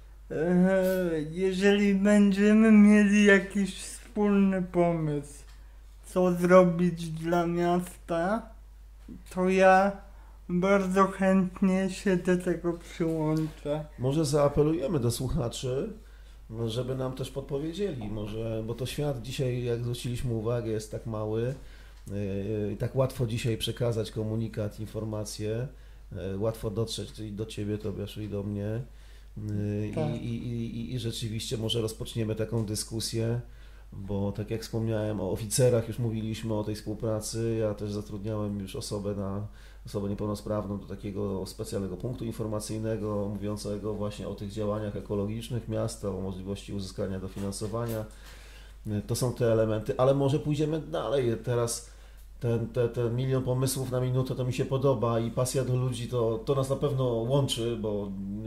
jeżeli będziemy mieli jakiś wspólny pomysł, co zrobić dla miasta, to ja bardzo chętnie się do tego przyłączę. Może zaapelujemy do słuchaczy, żeby nam też podpowiedzieli, może, bo to świat dzisiaj, jak zwróciliśmy uwagę, jest tak mały i tak łatwo dzisiaj przekazać komunikat, informacje, łatwo dotrzeć i do Ciebie, Tobiaszu, i do mnie. Tak. I, i, i, I rzeczywiście może rozpoczniemy taką dyskusję, bo tak jak wspomniałem o oficerach, już mówiliśmy o tej współpracy, ja też zatrudniałem już osobę na osobę niepełnosprawną do takiego specjalnego punktu informacyjnego mówiącego właśnie o tych działaniach ekologicznych miasta, o możliwości uzyskania dofinansowania. To są te elementy, ale może pójdziemy dalej. Teraz ten, ten, ten milion pomysłów na minutę to mi się podoba i pasja do ludzi to, to nas na pewno łączy, bo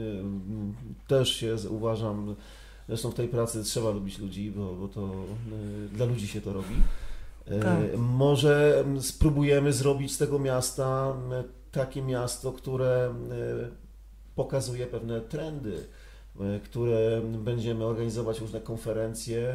y, też się uważam, zresztą w tej pracy trzeba lubić ludzi, bo, bo to y, dla ludzi się to robi. Tak. Może spróbujemy zrobić z tego miasta takie miasto, które pokazuje pewne trendy, które będziemy organizować różne konferencje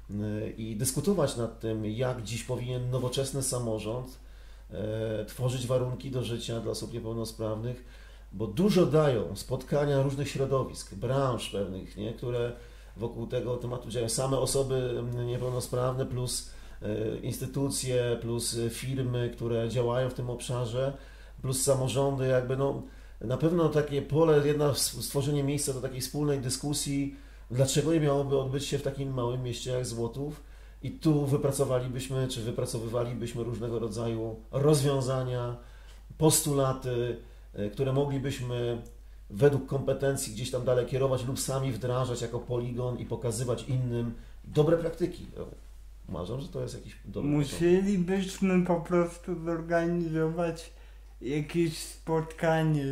i dyskutować nad tym, jak dziś powinien nowoczesny samorząd tworzyć warunki do życia dla osób niepełnosprawnych, bo dużo dają spotkania różnych środowisk, branż pewnych, nie, które wokół tego tematu działają. Same osoby niepełnosprawne plus instytucje, plus firmy, które działają w tym obszarze, plus samorządy, jakby no na pewno takie pole, jedna stworzenie miejsca do takiej wspólnej dyskusji, dlaczego nie miałoby odbyć się w takim małym mieście jak Złotów i tu wypracowalibyśmy, czy wypracowywalibyśmy różnego rodzaju rozwiązania, postulaty, które moglibyśmy według kompetencji gdzieś tam dalej kierować lub sami wdrażać jako poligon i pokazywać innym dobre praktyki. Uważam, że to jest jakiś dobry Musielibyśmy po prostu zorganizować jakieś spotkanie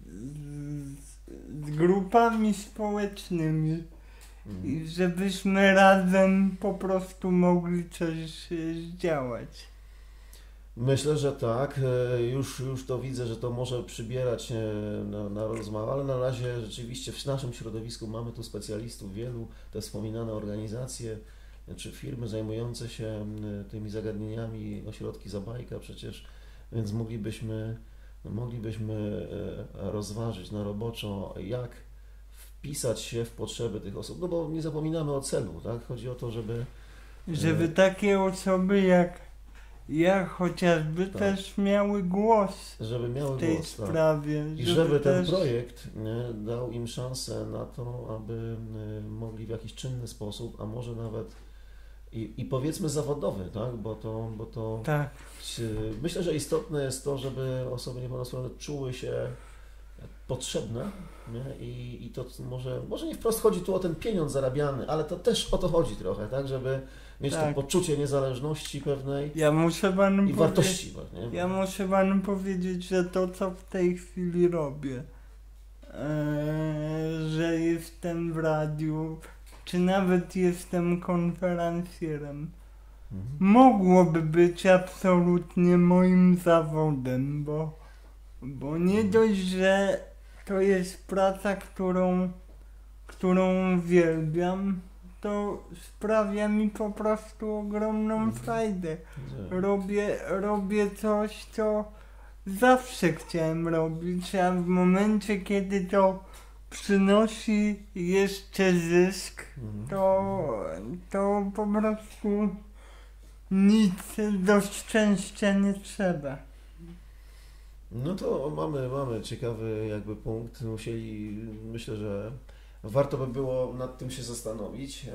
z, z grupami społecznymi mm. i żebyśmy razem po prostu mogli coś działać. Myślę, że tak. Już, już to widzę, że to może przybierać na, na rozmowę, ale na razie rzeczywiście w naszym środowisku mamy tu specjalistów wielu, te wspominane organizacje, czy firmy zajmujące się tymi zagadnieniami, ośrodki Zabajka przecież, więc moglibyśmy, moglibyśmy rozważyć na roboczo, jak wpisać się w potrzeby tych osób, no bo nie zapominamy o celu, tak? Chodzi o to, żeby... Żeby takie osoby jak ja chociażby tak. też miały głos żeby miały w tej głos, sprawie. Tak. I żeby, żeby ten też... projekt nie, dał im szansę na to, aby mogli w jakiś czynny sposób, a może nawet I, i powiedzmy zawodowy, tak? Bo to, bo to tak. myślę, że istotne jest to, żeby osoby niepełnosprawne czuły się potrzebne, nie? I, i to może, może nie wprost chodzi tu o ten pieniądz zarabiany, ale to też o to chodzi trochę, tak? Żeby mieć tak. to poczucie niezależności pewnej ja muszę panu i wartości. Nie? Ja muszę panu powiedzieć, że to, co w tej chwili robię, e, że jestem w radiu, czy nawet jestem konferencjerem. Mhm. Mogłoby być absolutnie moim zawodem, bo, bo nie dość, że to jest praca, którą, którą uwielbiam, to sprawia mi po prostu ogromną frajdę. Robię, robię coś, co zawsze chciałem robić, a w momencie, kiedy to przynosi jeszcze zysk, to, to po prostu nic do szczęścia nie trzeba. No to mamy, mamy ciekawy jakby punkt. Musieli, myślę, że warto by było nad tym się zastanowić.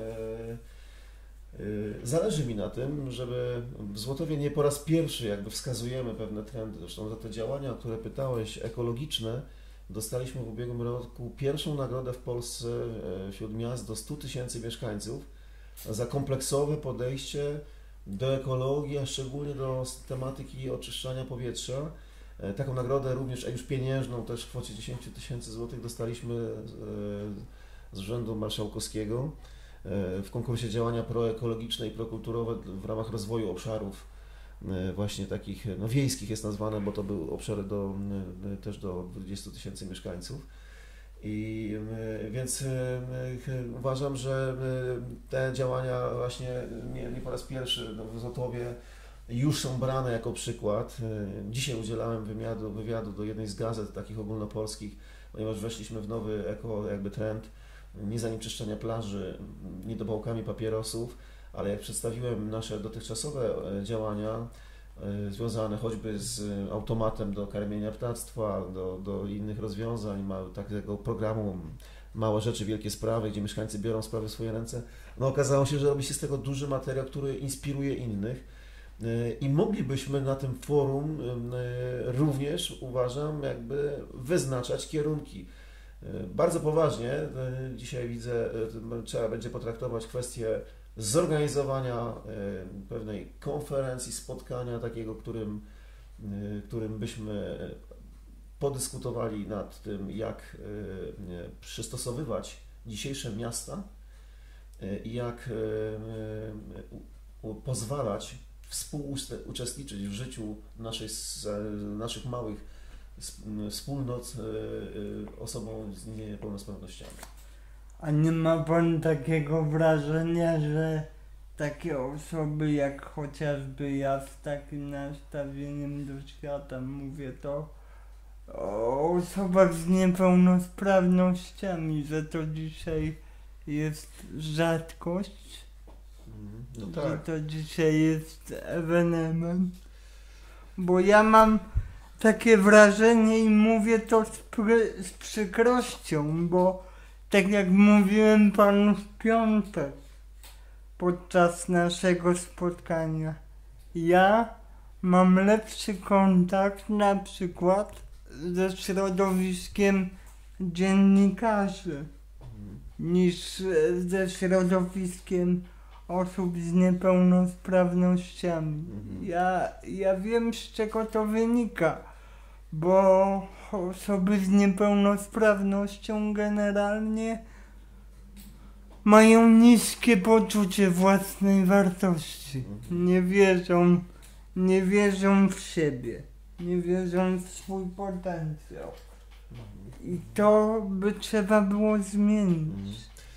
Zależy mi na tym, żeby w Złotowie nie po raz pierwszy jakby wskazujemy pewne trendy. Zresztą za te działania, o które pytałeś, ekologiczne, dostaliśmy w ubiegłym roku pierwszą nagrodę w Polsce wśród miast do stu tysięcy mieszkańców za kompleksowe podejście do ekologii, a szczególnie do tematyki oczyszczania powietrza. Taką nagrodę również, a już pieniężną, też w kwocie dziesięć tysięcy złotych dostaliśmy z Urzędu Marszałkowskiego w konkursie działania proekologiczne i prokulturowe w ramach rozwoju obszarów właśnie takich no, wiejskich jest nazwane, bo to były obszary do, też do dwudziestu tysięcy mieszkańców. I więc uważam, że te działania właśnie nie, nie po raz pierwszy w Złotowie już są brane jako przykład. Dzisiaj udzielałem wywiadu, wywiadu do jednej z gazet takich ogólnopolskich, ponieważ weszliśmy w nowy eko jakby trend niezanieczyszczania plaży niedopałkami papierosów, ale jak przedstawiłem nasze dotychczasowe działania związane choćby z automatem do karmienia ptactwa, do, do innych rozwiązań, takiego programu Małe Rzeczy, Wielkie Sprawy, gdzie mieszkańcy biorą sprawy w swoje ręce, no okazało się, że robi się z tego duży materiał, który inspiruje innych i moglibyśmy na tym forum również, uważam, jakby wyznaczać kierunki. Bardzo poważnie dzisiaj widzę, trzeba będzie potraktować kwestię zorganizowania pewnej konferencji, spotkania takiego, którym, którym byśmy podyskutowali nad tym, jak przystosowywać dzisiejsze miasta i jak pozwalać współuczestniczyć w życiu naszej, naszych małych wspólnot osobom z niepełnosprawnościami. A nie ma pan takiego wrażenia, że takie osoby jak chociażby ja z takim nastawieniem do świata, mówię to o osobach z niepełnosprawnościami, że to dzisiaj jest rzadkość, no że tak. to dzisiaj jest ewenement, bo ja mam takie wrażenie i mówię to z, pry, z przykrością, bo tak jak mówiłem panu w piątek podczas naszego spotkania, ja mam lepszy kontakt na przykład ze środowiskiem dziennikarzy niż ze środowiskiem osób z niepełnosprawnościami. Ja, ja wiem, z czego to wynika, bo osoby z niepełnosprawnością generalnie mają niskie poczucie własnej wartości. Nie wierzą, nie wierzą w siebie, nie wierzą w swój potencjał. I to by trzeba było zmienić.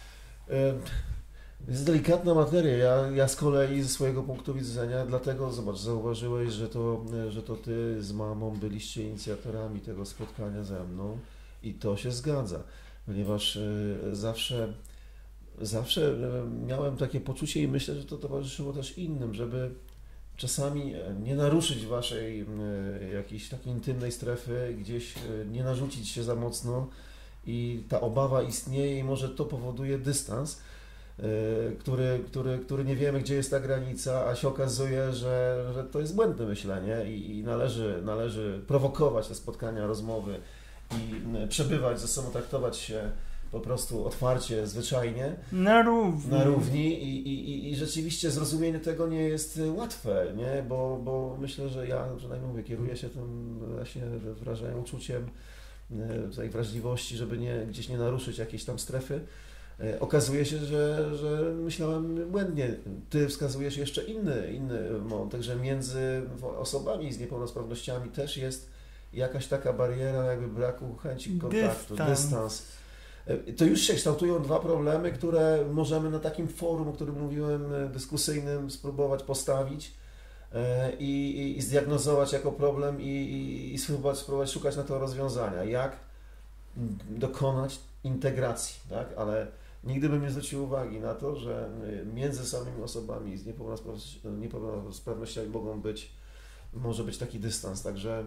Jest delikatna materia. Ja, ja z kolei ze swojego punktu widzenia, dlatego zobacz, zauważyłeś, że to, że to ty z mamą byliście inicjatorami tego spotkania ze mną i to się zgadza, ponieważ zawsze, zawsze miałem takie poczucie i myślę, że to towarzyszyło też innym, żeby czasami nie naruszyć waszej jakiejś takiej intymnej strefy, gdzieś nie narzucić się za mocno i ta obawa istnieje i może to powoduje dystans, Który, który, który nie wiemy, gdzie jest ta granica, a się okazuje, że, że to jest błędne myślenie i, i należy, należy prowokować te spotkania, rozmowy i przebywać ze sobą, traktować się po prostu otwarcie, zwyczajnie, na równi, na równi i, i, i rzeczywiście zrozumienie tego nie jest łatwe, nie? Bo, bo myślę, że ja, przynajmniej mówię, kieruję się tym właśnie wrażeniem, uczuciem tej wrażliwości, żeby nie, gdzieś nie naruszyć jakiejś tam strefy. Okazuje się, że, że myślałem błędnie. Ty wskazujesz jeszcze inny, inny wątek, że między osobami z niepełnosprawnościami też jest jakaś taka bariera jakby braku chęci kontaktu, dystans. dystans. To już się kształtują dwa problemy, które możemy na takim forum, o którym mówiłem, dyskusyjnym spróbować postawić i, i, i zdiagnozować jako problem i, i, i spróbować, spróbować szukać na to rozwiązania. Jak dokonać integracji, tak? Ale nigdy bym nie zwrócił uwagi na to, że między samymi osobami z niepełnosprawnościami mogą być, może być taki dystans, także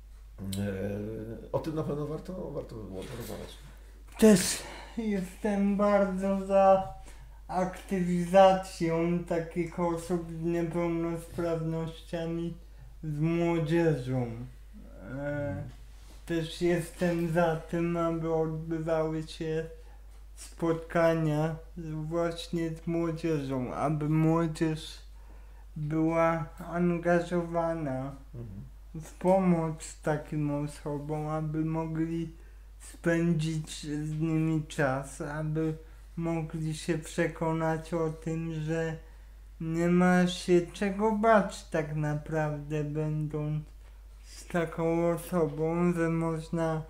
o tym na pewno warto, warto by było porozmawiać. Też jestem bardzo za aktywizacją takich osób z niepełnosprawnościami z młodzieżą. E, też jestem za tym, aby odbywały się spotkania właśnie z młodzieżą, aby młodzież była angażowana w pomoc takim osobom, aby mogli spędzić z nimi czas, aby mogli się przekonać o tym, że nie ma się czego bać tak naprawdę, będąc z taką osobą, że można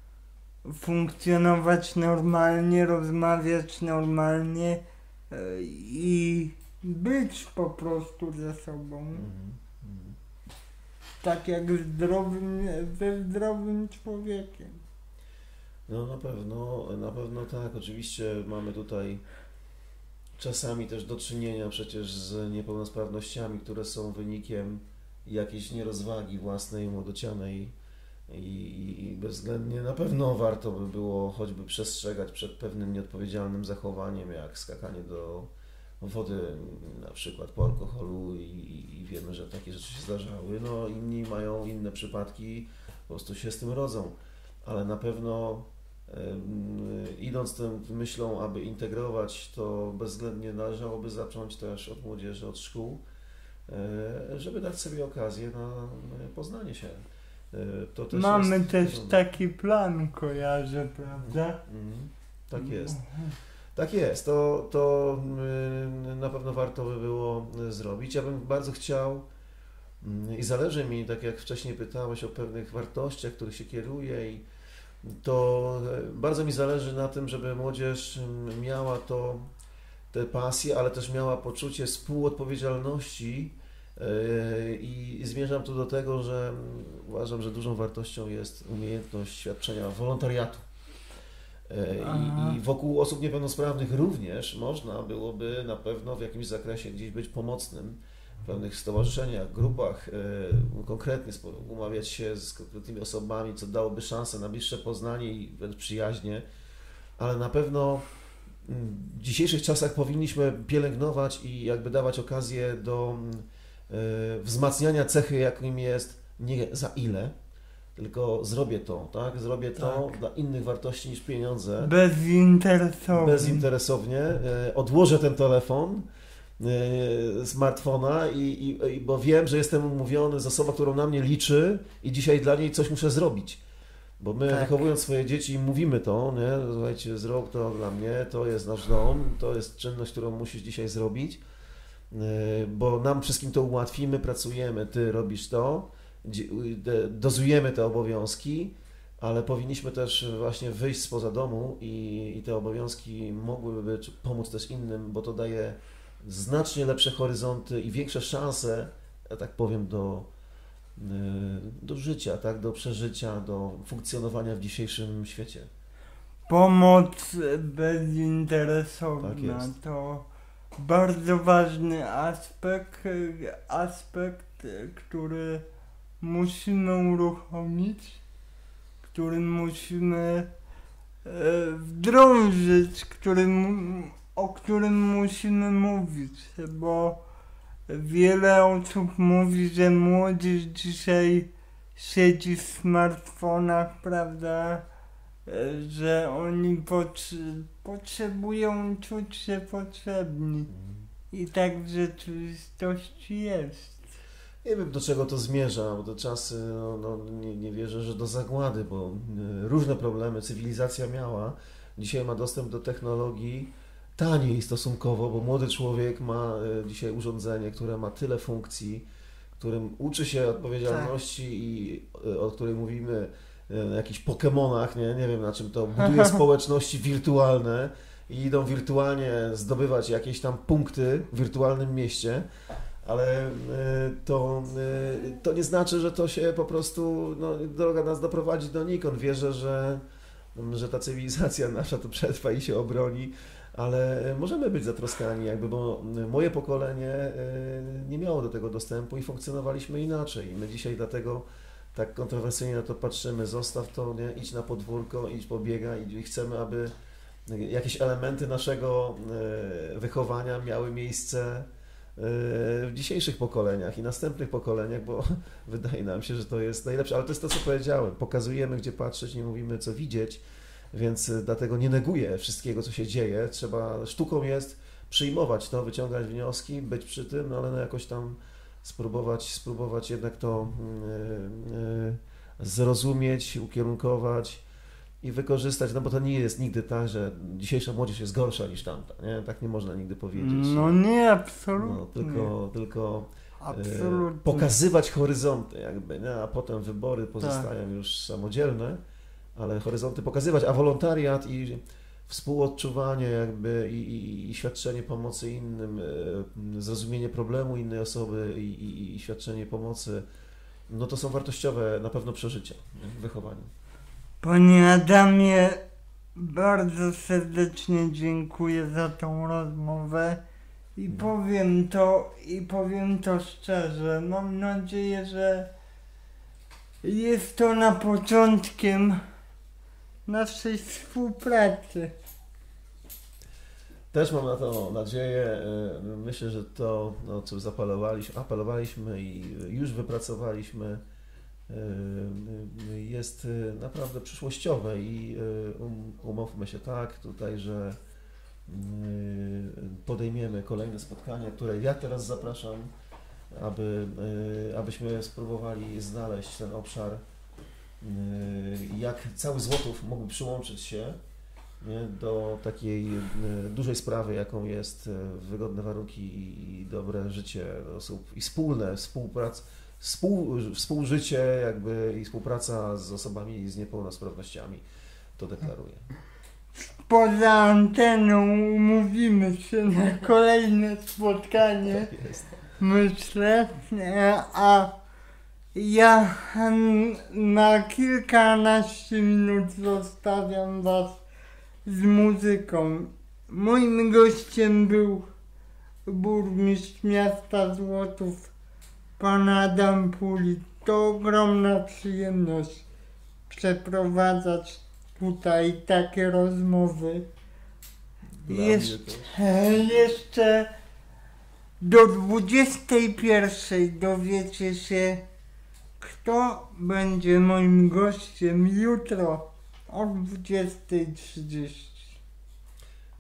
funkcjonować normalnie, rozmawiać normalnie i być po prostu ze sobą. Mm-hmm. Tak jak zdrowym, ze zdrowym człowiekiem. No na pewno, na pewno tak. Oczywiście mamy tutaj czasami też do czynienia przecież z niepełnosprawnościami, które są wynikiem jakiejś nierozwagi własnej, młodocianej i, i bezwzględnie na pewno warto by było choćby przestrzegać przed pewnym nieodpowiedzialnym zachowaniem, jak skakanie do wody na przykład po alkoholu i, i wiemy, że takie rzeczy się zdarzały. No inni mają inne przypadki, po prostu się z tym rodzą, ale na pewno idąc tą myślą, aby integrować, to bezwzględnie należałoby zacząć też od młodzieży, od szkół, żeby dać sobie okazję na poznanie się. To też Mamy jest, też no, taki plan, kojarzę, prawda? Mm, tak jest. Tak jest. To, to na pewno warto by było zrobić. Ja bym bardzo chciał i zależy mi, tak jak wcześniej pytałeś o pewnych wartościach, których się kieruje, i to bardzo mi zależy na tym, żeby młodzież miała to, tę pasję, ale też miała poczucie współodpowiedzialności i zmierzam tu do tego, że uważam, że dużą wartością jest umiejętność świadczenia wolontariatu. I, I wokół osób niepełnosprawnych również można byłoby na pewno w jakimś zakresie gdzieś być pomocnym, w pewnych stowarzyszeniach, grupach, konkretnie umawiać się z konkretnymi osobami, co dałoby szansę na bliższe poznanie i wręcz przyjaźnie, ale na pewno w dzisiejszych czasach powinniśmy pielęgnować i jakby dawać okazję do wzmacniania cechy, jakim jest nie za ile, tylko zrobię to, tak? Zrobię to tak. Dla innych wartości niż pieniądze. Bezinteresownie. Bezinteresownie. Odłożę ten telefon, smartfona, i, i, bo wiem, że jestem umówiony z osobą, którą na mnie liczy i dzisiaj dla niej coś muszę zrobić. Bo my tak. wychowując swoje dzieci mówimy to, nie? Słuchajcie, zrób to dla mnie, to jest nasz dom, to jest czynność, którą musisz dzisiaj zrobić, bo nam wszystkim to ułatwimy, pracujemy, ty robisz to, dozujemy te obowiązki, ale powinniśmy też właśnie wyjść spoza domu i, i te obowiązki mogłyby być, pomóc też innym, bo to daje znacznie lepsze horyzonty i większe szanse, ja tak powiem, do, do życia, tak? Do przeżycia, do funkcjonowania w dzisiejszym świecie. Pomoc bezinteresowna tak to bardzo ważny aspekt, aspekt, który musimy uruchomić, który musimy wdrążyć, którym, o którym musimy mówić, bo wiele osób mówi, że młodzież dzisiaj siedzi w smartfonach, prawda, że oni pot- potrzebują czuć się potrzebni i tak w rzeczywistości jest. Nie wiem, do czego to zmierza, bo te czasy, no, no, nie, nie wierzę, że do zagłady, bo y, różne problemy cywilizacja miała. Dzisiaj ma dostęp do technologii taniej stosunkowo, bo młody człowiek ma y, dzisiaj urządzenie, które ma tyle funkcji, którym uczy się odpowiedzialności tak. i y, o której mówimy y, na jakichś Pokemonach, nie, nie wiem na czym to, buduje społeczności wirtualne i idą wirtualnie zdobywać jakieś tam punkty w wirtualnym mieście. Ale to, to nie znaczy, że to się po prostu, no, droga nas doprowadzi donikąd. Wierzę, że, że ta cywilizacja nasza to przetrwa i się obroni, ale możemy być zatroskani jakby, bo moje pokolenie nie miało do tego dostępu i funkcjonowaliśmy inaczej. I my dzisiaj dlatego tak kontrowersyjnie na to patrzymy. Zostaw to, nie? Idź na podwórko, idź pobiegaj i chcemy, aby jakieś elementy naszego wychowania miały miejsce w dzisiejszych pokoleniach i następnych pokoleniach, bo wydaje nam się, że to jest najlepsze, ale to jest to, co powiedziałem. Pokazujemy, gdzie patrzeć, nie mówimy, co widzieć, więc dlatego nie neguję wszystkiego, co się dzieje. Trzeba, sztuką jest przyjmować to, wyciągać wnioski, być przy tym, no ale no jakoś tam spróbować, spróbować jednak to yy, yy, zrozumieć, ukierunkować i wykorzystać, no bo to nie jest nigdy tak, że dzisiejsza młodzież jest gorsza niż tamta, nie? Tak nie można nigdy powiedzieć. No nie, absolutnie. No, tylko tylko absolutnie. E, pokazywać horyzonty jakby, nie? A potem wybory pozostają tak. już samodzielne, ale horyzonty pokazywać, a wolontariat i współodczuwanie jakby i, i, i świadczenie pomocy innym, e, zrozumienie problemu innej osoby i, i, i świadczenie pomocy, no to są wartościowe na pewno przeżycia w wychowaniu. Panie Adamie, bardzo serdecznie dziękuję za tą rozmowę i powiem to, i powiem to szczerze. Mam nadzieję, że jest to na początkiem naszej współpracy. Też mam na to nadzieję. Myślę, że to, o co zapalowaliśmy, apelowaliśmy i już wypracowaliśmy, jest naprawdę przyszłościowe i umówmy się tak tutaj, że podejmiemy kolejne spotkania, które ja teraz zapraszam, aby, abyśmy spróbowali znaleźć ten obszar, jak cały Złotów mógł przyłączyć się, nie, do takiej dużej sprawy, jaką jest wygodne warunki i dobre życie osób i wspólne, współpraca, współ, współżycie jakby i współpraca z osobami z niepełnosprawnościami. To deklaruję. Poza anteną umówimy się na kolejne spotkanie, Tak jest. Myślę, a ja na kilkanaście minut zostawiam Was z muzyką. Moim gościem był burmistrz miasta Złotów, pan Adam Pulik. To ogromna przyjemność przeprowadzać tutaj takie rozmowy. Jeszcze, jeszcze do dwudziestej pierwszej dowiecie się, kto będzie moim gościem jutro o dwudziestej trzydzieści.